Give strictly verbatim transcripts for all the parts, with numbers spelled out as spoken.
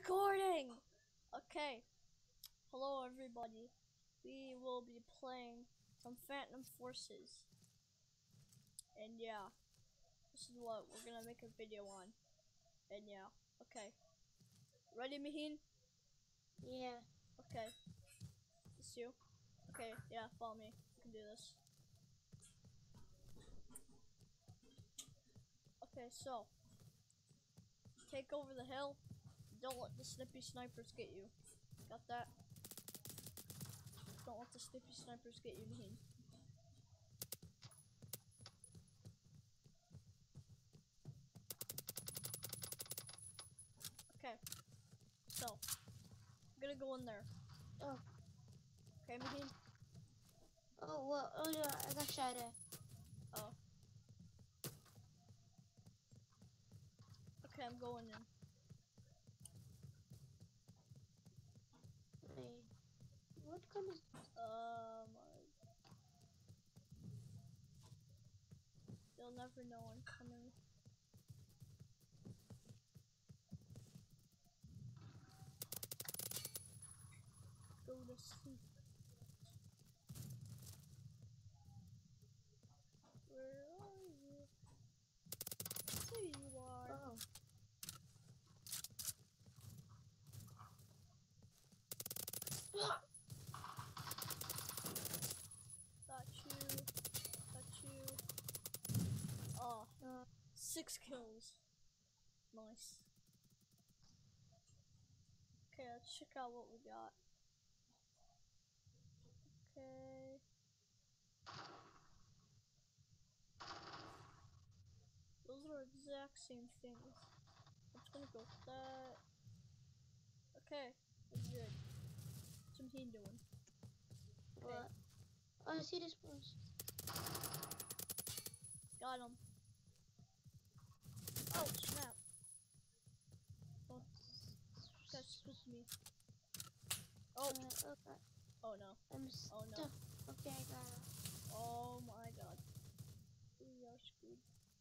recording! Okay. Hello everybody. We will be playing some Phantom Forces. And yeah. This is what we're gonna make a video on. And yeah. Okay. Ready, Maheen? Yeah. Okay. This you? Okay, yeah, follow me. We can do this. Okay, so take over the hill. Don't let the snippy snipers get you. Got that? Don't let the snippy snipers get you, Maheen. Okay. So I'm gonna go in there. Oh. Okay, Maheen? Oh, well, oh no, I got shot at. Oh. Okay, I'm going in. Wait. What kind of... Um, they'll never know I'm coming. Go to sleep. Where are you? There you are. Oh. Got you. Got you. Oh, Uh, six kills. Nice. Okay, let's check out what we got. Okay. Those are exact same things. I'm just gonna go with that. Okay, that's good. What's Maheen doing? Okay. what? Oh, I see this post. Got him. Oh, snap. Oh, this guy spooked me. Oh, Uh, okay. oh no. I'm Oh stuck. no. Okay, I got it. Oh my god. We are screwed.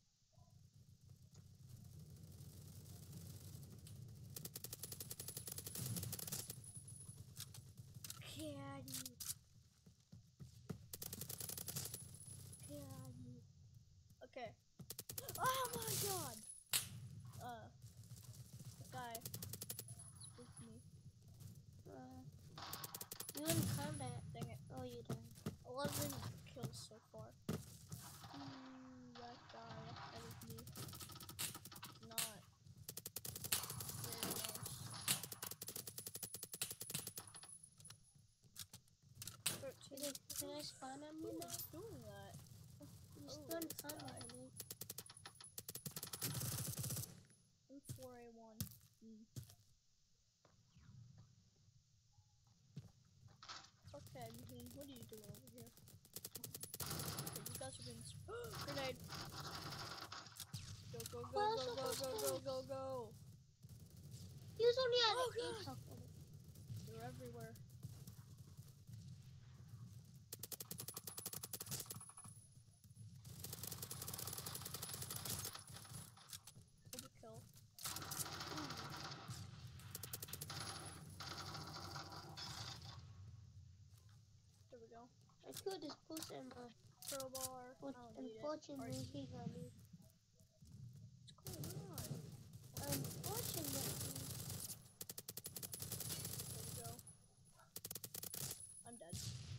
Caddy. Caddy. Okay. Oh my god! Uh, the guy spooked me. Uh, you in combat. Dang it. Oh, you done. eleven kills so far. Ooh, that guy ahead of me. Not very nice. thirteen. Can I, can I spawn on you now? Who's doing that? You Oh, spawn this combat guy. on me. M four A one. Mm. Okay, Maheen, what are you doing over here? Okay, you guys are getting grenade. Go, go, go, Well, go, go, go, go, go, go. He was only at Oh, eight God. health on it. They're everywhere. Overkill. There we go. I killed this person, but Crowbar. I but don't need it. unfortunately Alright, he got me. what's going on? Unfortunately. There we go. I'm dead.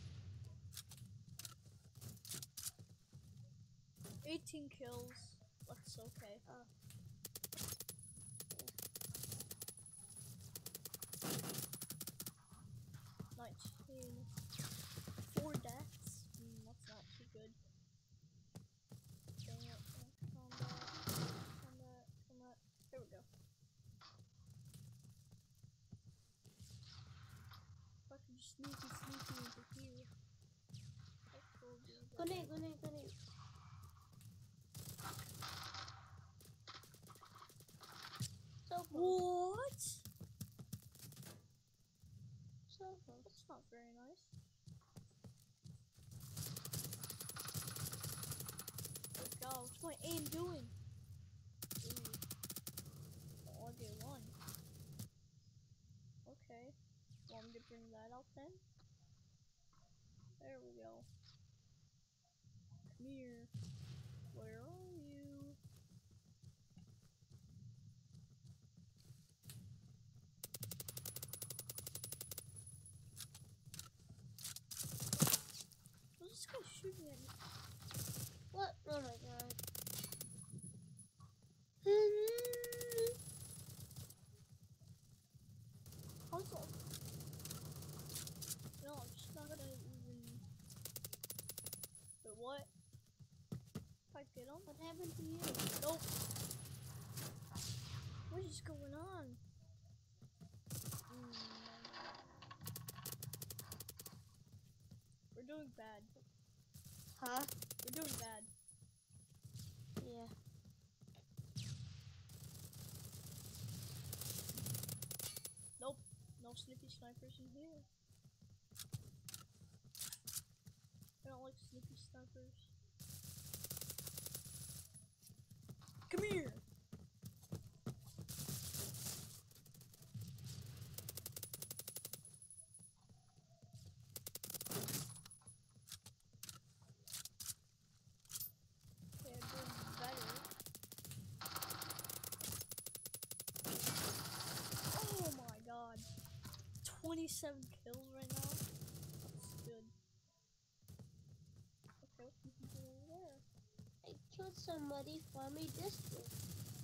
eighteen kills. That's okay. Uh, nineteen. Four deaths. Mm, that's not too good. Dang it. Combat. Combat. Combat. There we go. If I could just sneaky sneaky into here. I told you that. grenade, grenade, grenade. So close. What? So close. That's not very nice. Oh god, what's my aim doing? Ooh. I only get one. time to bring that out then. There we go. Come here. Where are you? What's this guy shooting at me? What? Oh my god. Puzzle. No, I'm just not gonna even. Wait, what? If I get him? What happened to you? Nope. What is going on? Mm, we're doing bad. Huh? We're doing bad. Yeah. Nope. No snippy snipers in here. I don't like snippy snipers. Come here! Okay, I'm doing better. Oh my god. twenty-seven kills right now. That's good. Okay, what can you do over there? I killed somebody from a distance.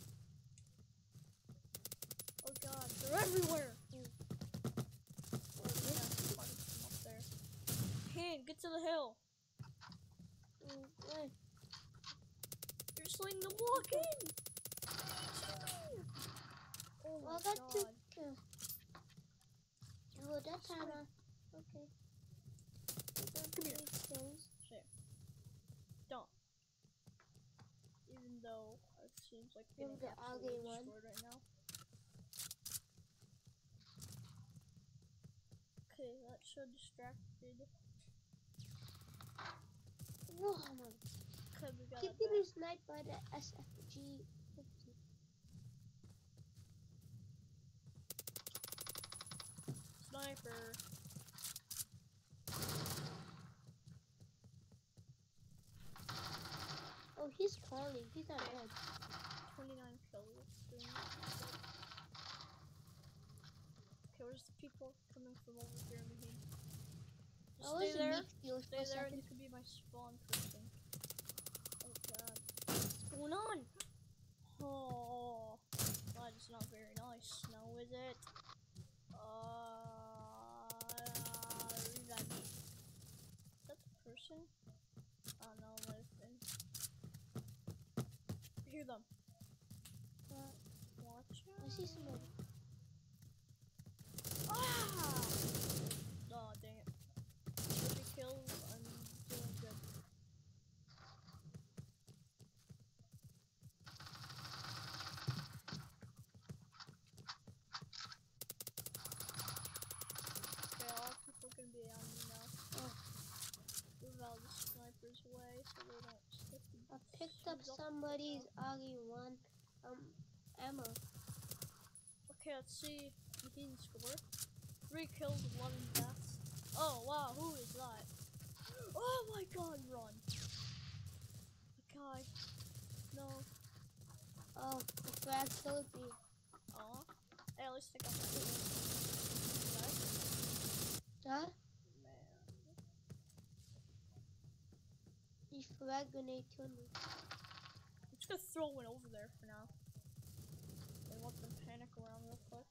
Oh god, they're everywhere! Mm. Oh yeah, find them up there. Hand, get to the hill! Mm, wait. You're just letting them walk in! Oh Well, my I got two god. kills. Oh, that's Sweet. Hannah. Okay. I got Come here. three kills. Shit. Don't. Even though it seems like Remember getting the absolutely ugly one? destroyed right now. Okay, that should distracted. Whoa, man. Okay, we got Keep it getting back. sniped by the S F G fifty. Sniper. Oh, he's crawling. He's not dead. twenty-nine kills. Doing good. Okay, where's the people coming from over here, Maheen? Just I stay was there. in meat field for Stay a there and second. you could be my spawn person. Oh god. What's going on? Oh, that is not very nice. Now is it? Uh, revive me. Is that the person? I don't know, what it's been. I hear them. Uh, Watch out. I see somebody. Ah! Oh, dang it. thirty kills, I'm doing good. Okay, all people can be on me now. Oh, Move out the snipers away so they don't stick the I picked up shoes somebody's R E one um ammo. Okay, let's see Maheen's score. Three kills, eleven deaths. Oh wow, who is that? Oh my god, run! Okay. No. Oh, the frag killed me. Aw. Hey, at least I got that. Okay. Huh? Man. The frag grenade killed me. I'm just gonna throw one over there for now. And let them panic around real quick.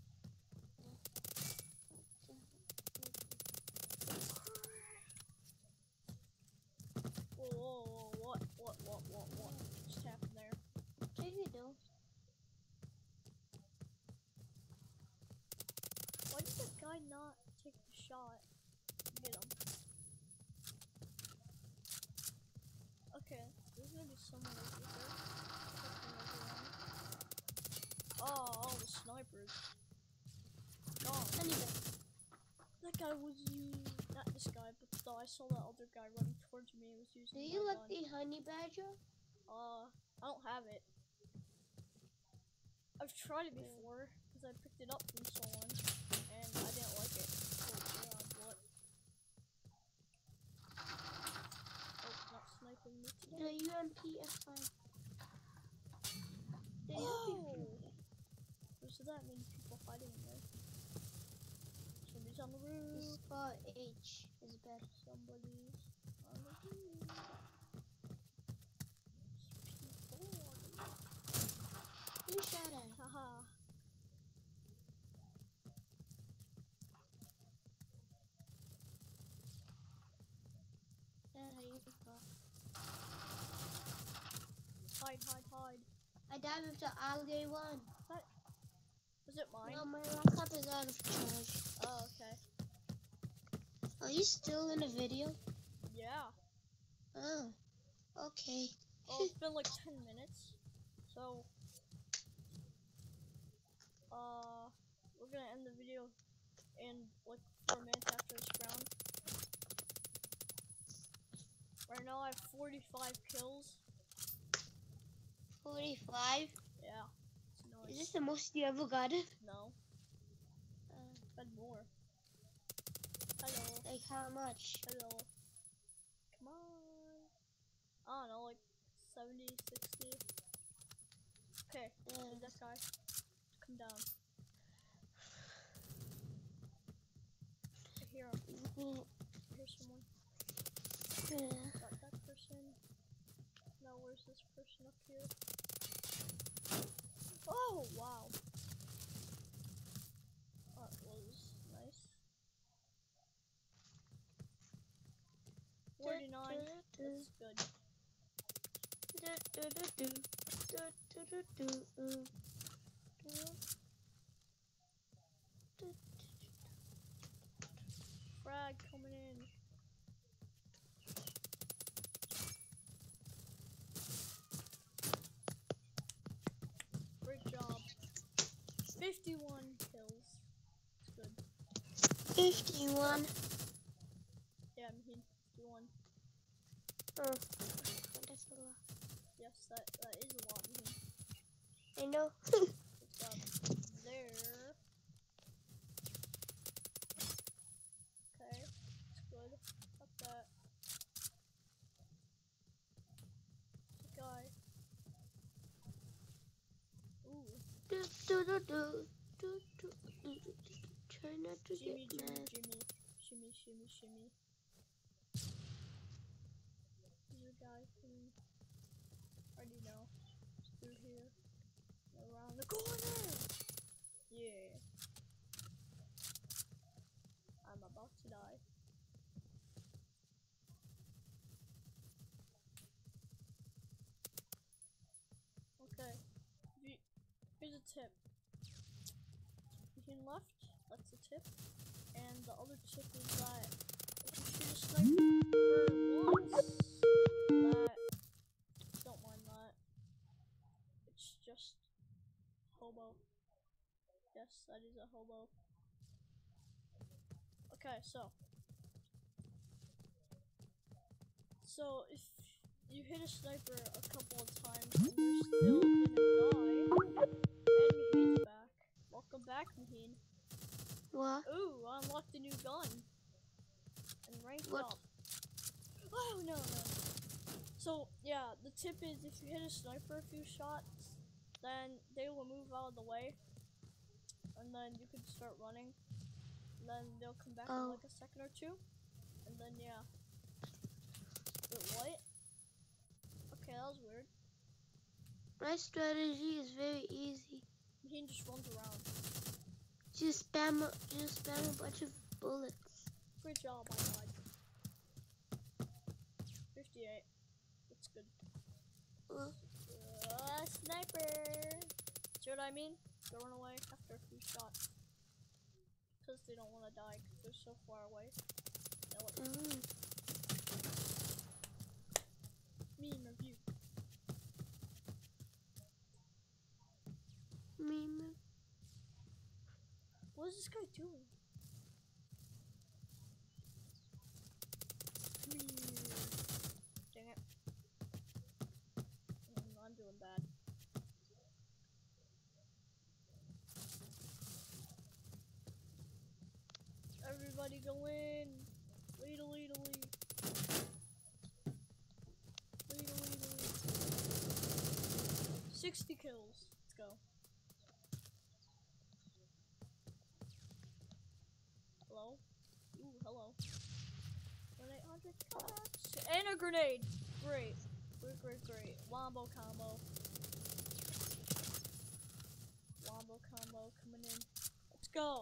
Whoa, whoa, whoa, what, what, what, what, what just happened there? Take it though. Why did that guy not take the shot? Get him. Okay, there's gonna be someone over there. Oh, all the snipers. Gone. Anyway, That guy was using, not this guy, but the, I saw that other guy running towards me and was using do my you like gun. the honey badger? Uh, I don't have it. I've tried it before, because I picked it up from someone, and I didn't like it. helping me The today. U M P F five. The Oh! So that means people hiding in there. Somebody's on the roof. Spot H is bad. Somebody's on the roof. People on the roof. Who shot at? Haha. That's how you go. Hide, hide, hide. I died with the algae one. What? Was it mine? No, my laptop is out of charge. Oh, okay. Are you still in the video? Yeah. Oh, okay. Well, it's been like ten minutes. So, uh, we're gonna end the video in like four minutes after this round. Right now I have forty-five kills. forty-five? Yeah. It's nice. Is this the most you ever got it? No. Uh, I've had more. Hello. like how much? Hello. Come on. I don't know, like seventy, sixty. Okay, Uh, need that guy. Come down. I hear him. mm, I hear someone. uh, Got that person. Now where's this person up here? Oh, wow. That was nice. forty-nine. That's good. Frag coming in. Great job. fifty-one kills. It's good. fifty-one. Yeah, I mean fifty-one. Oh, that's a lot. Yes, that, that is a lot, man. I know. Good job. There. Okay, that's good. Got that. Guy. Ooh. do, do, do, do, do, do, do, do. Try not to Jimmy, get Jimmy, mad. Jimmy. Shimmy, shimmy, shimmy. There's a guy coming. Already know. It's through here. Around the corner! Yeah. I'm about to die. Okay. You, here's a tip. You can left, that's a tip. And the other tip is that if you shoot a sniper once, that, don't mind that. It's just hobo. Yes, that is a hobo. Okay, so. So if you hit a sniper a couple of times and you still didn't die, and Maheen's back. Welcome back, Maheen. What? Ooh, I unlocked a new gun. And ranked What? up. Oh, no, no. So, yeah, the tip is if you hit a sniper a few shots, then they will move out of the way. And then you can start running. And then they'll come back Oh. in like a second or two. And then, yeah. Wait, what? Okay, that was weird. My strategy is very easy. He just runs around. Just spam, a- just spam a bunch of bullets. Great job, I died. fifty-eight. That's good. Well, Uh, sniper! See what I mean? They run away after a few shots. Because they don't want to die because they're so far away. Now what? mm. Meme review. Meme. What is this guy doing? Meme. Dang it. Mm, I'm doing bad. Everybody go in. Lead, lead, lead. sixty kills. Let's go. Hello? Ooh, hello. eight hundred contacts. And a grenade. Great. Great, great, great. Wombo combo. Wombo combo coming in. Let's go.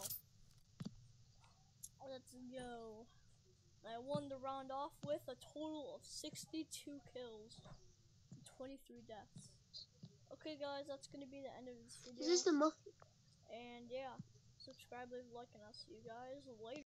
Let's go. I won the round off with a total of sixty-two kills and twenty-three deaths. Okay guys, that's gonna be the end of this video. Is this the muffin? And yeah, subscribe, leave a like, and I'll see you guys later.